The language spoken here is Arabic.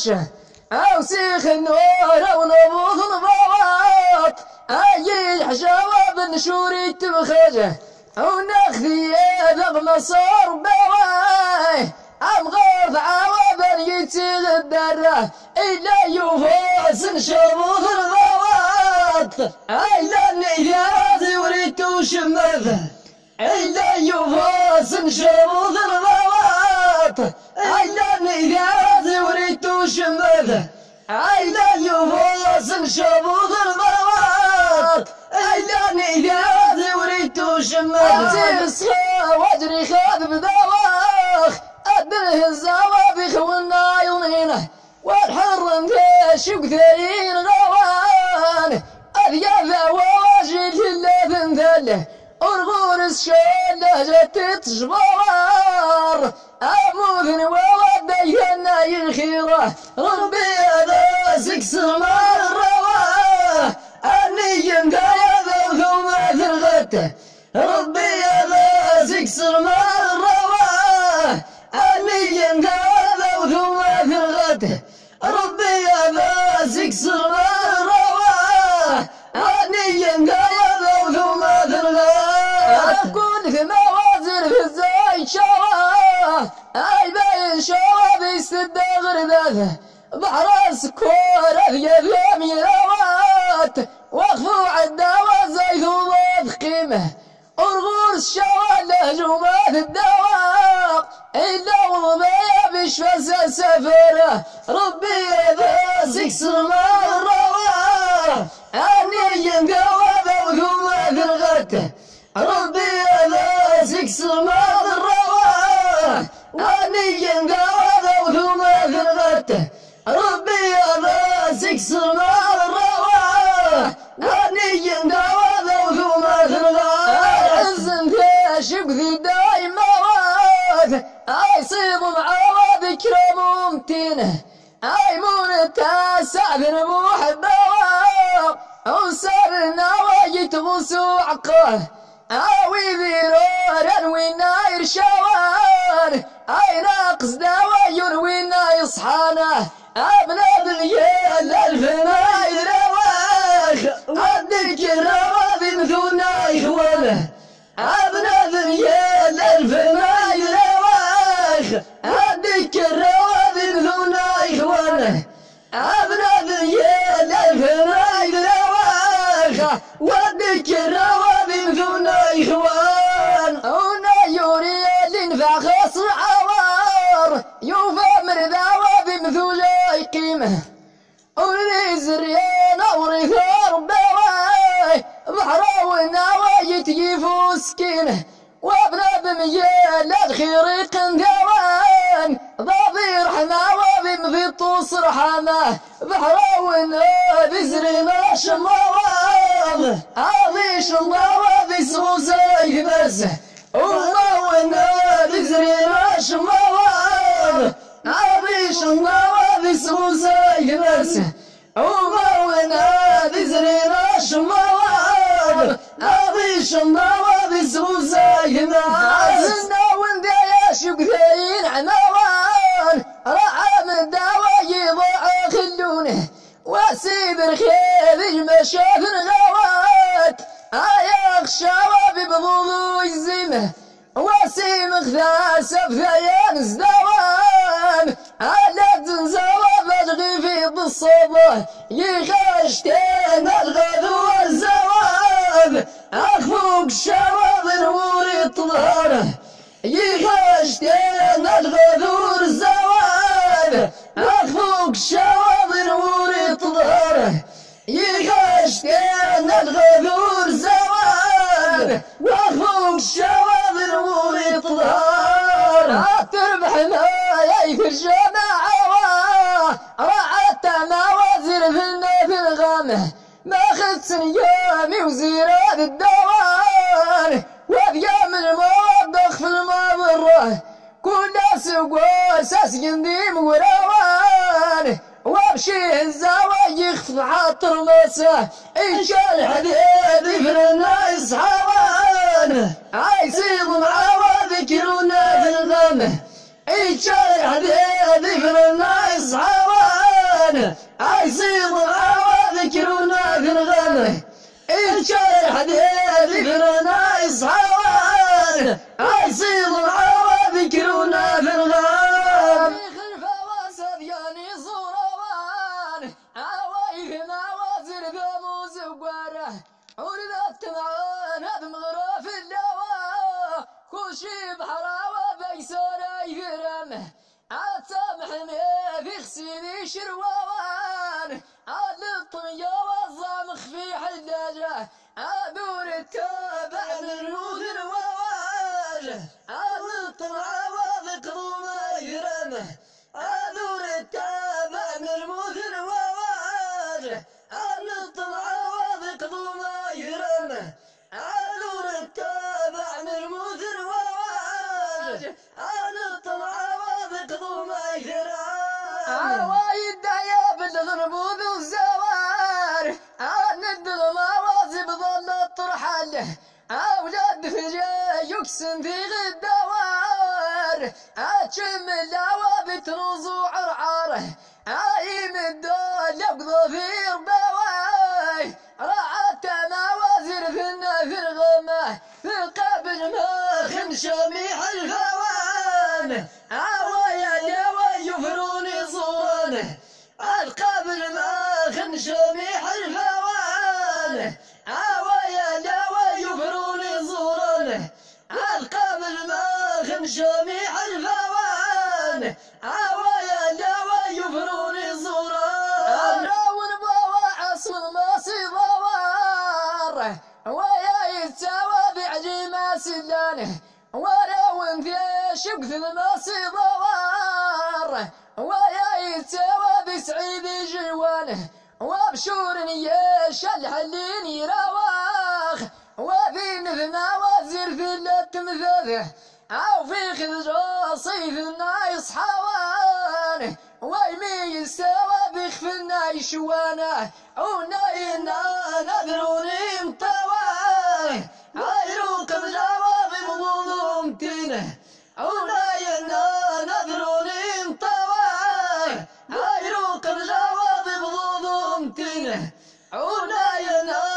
الناشه أو سيخ النور أو نبوض البواط أي الحشاوة بنشوري تبخجه أو ناخذي ذغ مصار بواي أم غرض عوابا يتيغ الدرة إلا يوفاس نشربوض البواط إلا النيذات وريتو شمذ إلا يوفاس نشربوض البواط إلا النيذات وريتو شمذ إلا يوفاس نشربوض البواط إلا النيذات وريتو شمذ تسخى واجري خاذ بدواخ أدره الزوابخ والنايلين والحرم كاشق ثرين غوان أذياذا واجد اللاذن ذله أرغونس شاله جت تجبار أموذن وودينا ينخيره ربي هذا سكسر مال الرواه أني ينقايا ذو مثل غته ربي هذا سكسر مال الرواه أني ينقايا ذو مثل غته ربي هذا سكسر مال الرواه أني ينقايا ذو مثل غته كل في موازن في الزاي شواه أي باين شواه بيستدى غرداثه بحر السكور أذيب يميروات وخفوا عالدواء زي ثوبات قيمه أرغوس شواله جمات الدواء إلا وضبيا بشفى سفره ربي هذا سكسر مال الرواه أني ينقوى ذو ثوبات الغته ربي هذا سكسر مال الرواه أني ينقوى ذو ثوبات الغته ربي هذا سكسر مال الرواه أني ينقوى ذو ثوبات الغته عزن كاشق ذي دايم مواد أي صيب معاوى بكرة ممتنه أي منتاسع ذنبوح الدواء وسرنا واجت غسو عقاه أوي ذيران ويناير شوان أي ناقص دواير ويناي صحانه أبنى باليال الفناي رواخ عدك الروابي مثونا إخوانه أبنى باليال الفناي رواخ عدك الروابي مثونا إخوانه أبنى باليال الفناي رواخ ودك الروابي مثونا إخوان هنا يوري الانفاخ صعوار يوفى مرذاوى بمثولا قيمه وريز الريان ورثار بواي بحر وناوى يتجيفو سكينه وابنى بميال الخير قندوان ضابي رحماوى بمثيطو صرحانه بحر وناوى زرينا شماوى عظيش الله بسغو زي بسه الله وناوى زرينا شماوى عظيش الله بسغو زي بسه الله وناوى زرينا شماوى عظيش الله بسغو زي بسه وندي يشق ذين عنوان رعى من دواي ضاع خلونه واسيب الخيل مشاف الغوات آياخ شوابي بضوضو يزيمه واسيم خذاسة بثيان زدوان على تنزوى بلغي في بالصبح يخشتين الغدو والزواب أخفوك شواب نوري طلاره يخشتين الغدو والزواب أخفوك شواب نوري طلاره يخشتين الغدو والزواب وأخفوك شواب نوري طلاره تربح ما في الجماعة رعت موازر في الغامه ما خدت ايامي وزيرات الدوان وبيام الموبخ في المضره كل سوق اساس ينديم وروان وابشي الزواج يخفض عطر مساه ايش الحديد في الناس حوان عايسيض معاوى ذكرونا في الغمه ايش الحديد في الناس حوان زوان عايزين ذكرنا في الغم الشارع حديد فرنا يصحوان عايزين ذكرنا في الغم خلفه واسد يعني صوروان عوايفنا وزر بموز وقاره ولدت معانا بمغرف اللواء كوشي بحراوه بيسارة يفرمه عتسامحني في خسيني شروان عاد الطمية والظامخ في حلاجه عدور التابع للرود الواواجه عاد الطمع وذكر ما يرمه عدور التابع للرود الواواجه عاد الطمع وذكر ما يرمه عدور التابع للرود الواواجه عاد الطمع وذكر ما يرمه عوايد يا بالغربوب والزوار ند الموازي بظل الطرحال أولاد فجاي يقسم في غدوار أتشم اللوا بتروز وعرعاره عايم الدول يقضى في ربواي رعت موازر في الغمة في قبل ما خنشميح الفوان عوايا اليوم يفروني صورانه القبل ما خنشميح الفوان عوايا اليوم يفروني صورانه القبل ما خنشميح الفوان عوايا اليوم يفروني صورانه ونبوا عصر ما صدوار ويا يتساوى بعجيمة سلانه ولو في شقث المصي ضوار ويا يتساوى بسعيد جوانه وبشور نياش الحلين يرواخ وفي نفنا وزير في التمثاثه أو في خذجة صيفنا يصحوانه ويمي يستوى بخفنا يشوانه وناينا نذروني مطواه غيروا كبجاوة بمظلومتينه وناينا نذروني مطواه غيروا كبجاوة بمظلومتينه وناينا